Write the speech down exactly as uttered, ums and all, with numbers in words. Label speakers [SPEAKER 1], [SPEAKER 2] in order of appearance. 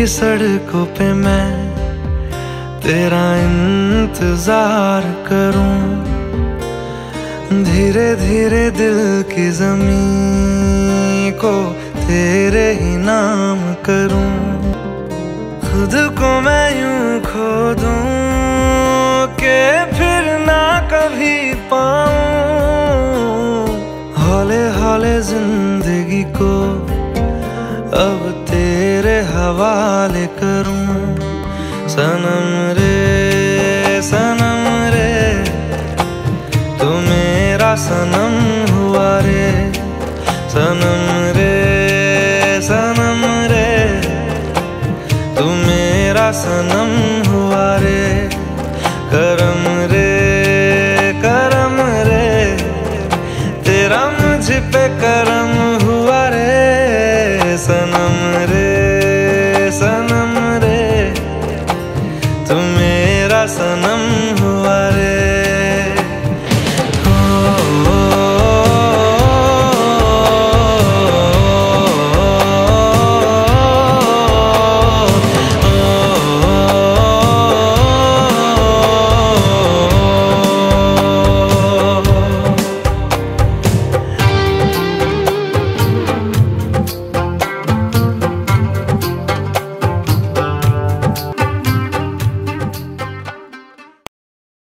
[SPEAKER 1] तेरी सड़कों पे मैं तेरा इंतजार करूं, धीरे धीरे दिल की ज़मीं को तेरे ही नाम करूं। खुद को मैं यूं खो दूं कि फिर ना कभी पाऊं, हौले हौले जिंदगी को अब तेरे हवाले करूं। सनम रे सनम रे तू मेरा सनम हुआ रे, सनम रे सनम रे तू मेरा सनम हुआ रे। करम रे करम रे तेरा मुझ पे करम हुआ रे, सनम रे सनम रे तू मेरा सनम हुआ।